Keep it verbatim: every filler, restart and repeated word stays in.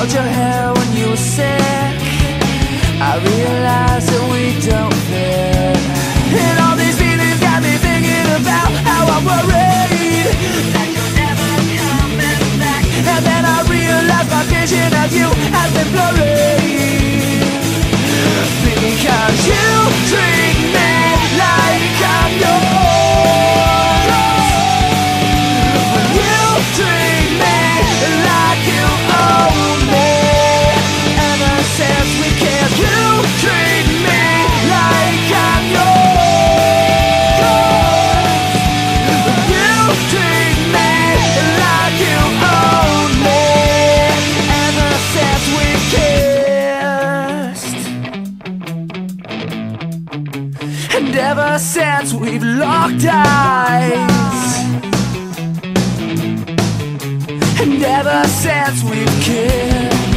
held your hair when you were sick. I realized that we don't fit. And all these feelings got me thinking about how I'm worried that you're never coming back. And then I realized my vision of you has been blurry, because you treat me like I'm yours. When you treat me like you own me. Ever since we kissed, you treat me like I'm yours. When you treat me like you own me. Ever since we kissed, and ever since we've locked eyes, and ever since we've kissed.